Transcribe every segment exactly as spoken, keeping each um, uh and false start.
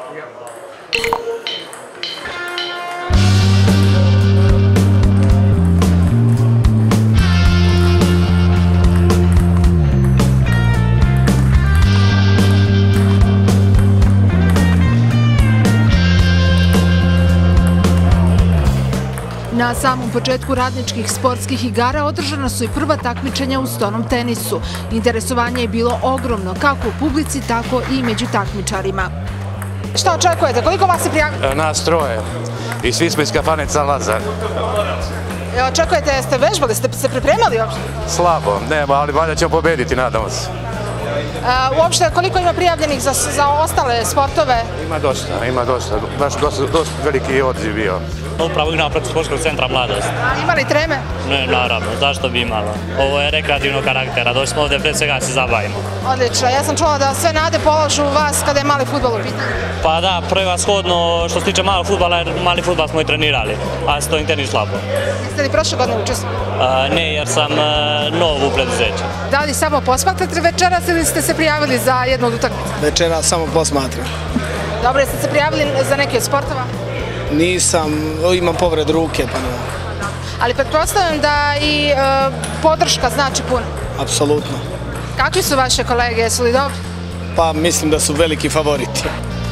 Na samom početku radničkih sportskih igara održana su i prva takmičenja u stonom tenisu. Interesovanje je bilo ogromno, kako u publici, tako i među takmičarima. Šta očekujete? Koliko vas se prijavilo? Nas troje. I svi smo iz kafane Car Lazar. Očekujete, jeste vežbali, ste se pripremali uopšte? Slabo, nema, ali valjda ćemo pobediti, nadamo se. Uopšte, koliko ima prijavljenih za ostale sportove? Ima dosta, ima dosta. Baš dosta veliki odziv bio. Upravo igram protiv sportskog centra Mladost. Ima li treme? Ne, naravno, zašto bi imalo. Ovo je rekreativnog karaktera, došli smo ovdje pred svega da se zabavimo. Odlično, ja sam čula da sve nade polažu u vas kada je mali fudbal u pitanju. Pa da, prevashodno što se tiče malog fudbala, jer mali fudbal smo i trenirali, a stoji tenis slabo. Jeste li prošle godine učestvovali? Ne, jer sam nov u preduzeću. Da li samo posmatrate večeras ili ste se prijavili za jednu od utakmica? Večeras samo posmatram. Dobro, jeste se prijavili za neke od sportova? Nisam, imam povred ruke, pa ne. Ali pretpostavljam da i podrška znači puno. Apsolutno. Kakvi su vaše kolege, jesu li dobri? Pa mislim da su veliki favoriti.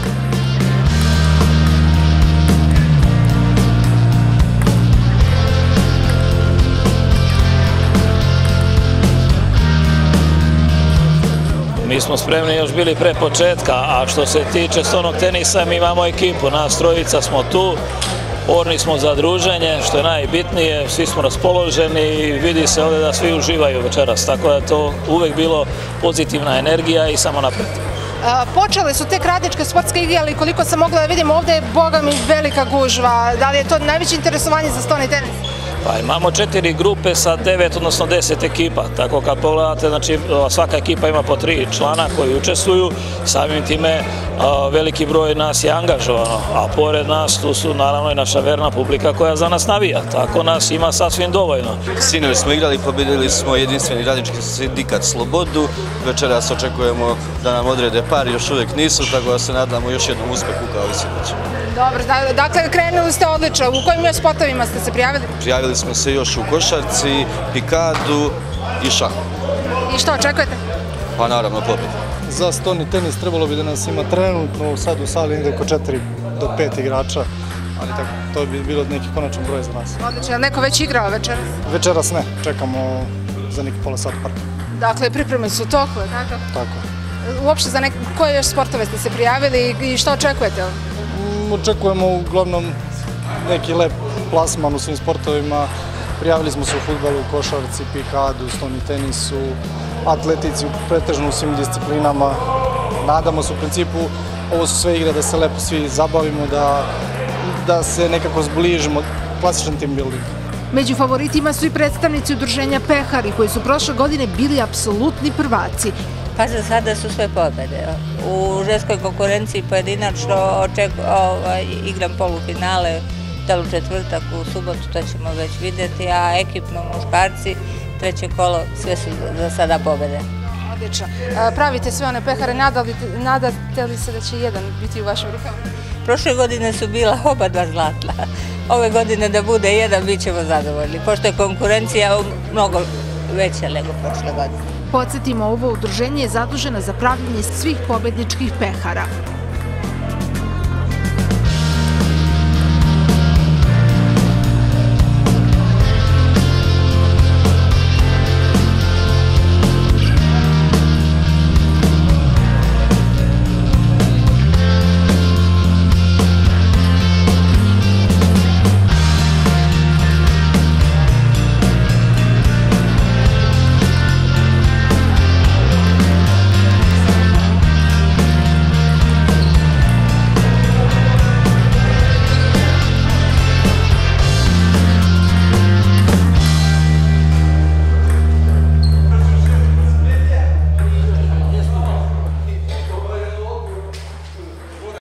Mi smo spremni još bili pre početka, a što se tiče stonog tenisa, mi imamo ekipu, nas trojica smo tu, orni smo za druženje, što je najbitnije, svi smo raspoloženi i vidi se ovdje da svi uživaju večeras, tako da je to uvek bilo pozitivna energija i samo napred. Počele su tek radničke sportske igre, ali koliko sam mogla da vidim ovdje je, boga mi, velika gužva. Da li je to najveće interesovanje za stoni tenis? Pa imamo četiri grupe sa devet, odnosno deset ekipa, tako kad pogledate, znači svaka ekipa ima po tri člana koji učestvuju, samim time veliki broj nas je angažovano, a pored nas tu su naravno i naša verna publika koja za nas navija, tako nas ima sasvim dovoljno. Sinoć smo igrali, pobedili smo jedinstveni radnički sindikat Slobodu, večeras očekujemo da nam odrede par, još uvijek nisu, tako da se nadamo još jednom uspehu kao i sinoć. Dobro, dakle krenuli ste odlično, u kojim još sportovima ste se prijavili? Prijavili smo se još u košarci, pikadu i šahu. I što očekujete? Pa naravno pobjedu. Za stoni tenis trebalo bi da nas ima trenutno, sad u sali ide oko četiri do pet igrača, ali tako, to bi bilo neki konačan broj za nas. Odlično, je li neko već igrao večeras? Večeras ne, čekamo za neki pola sat parka. Dakle, pripreme su toku, tako? Tako. Uopšte za koje još sportove ste se prijavili i što očekujete? Očekujemo uglavnom neki lep plasman u svim sportovima. Prijavili smo se u fudbalu, košarci, pikadu, stoni tenisu, atletici, pretežno u svim disciplinama. Nadamo se u principu, ovo su sve igre da se lepo svi zabavimo, da se nekako zbližimo, klasičan team building. Među favoritima su i predstavnici udruženja Pehari, koji su prošle godine bili apsolutni prvaci. Pa za sada su sve pobede. U ženskoj konkurenciji pojedinačno igram polufinale, da u četvrtak, u subotu, to ćemo već vidjeti, a ekipno muškarci, treće kolo, sve su za sada pobede. Odlično. Pravite sve one pehare, nadate li se da će jedan biti u vašim rukama? Prošle godine su bila oba dva zlatna. Ove godine da bude jedan, bit ćemo zadovoljni, pošto je konkurencija mnogo veća nego prošle godine. Podsjetimo, ovo udruženje je zaduženo za pravljenje svih pobedničkih pehara.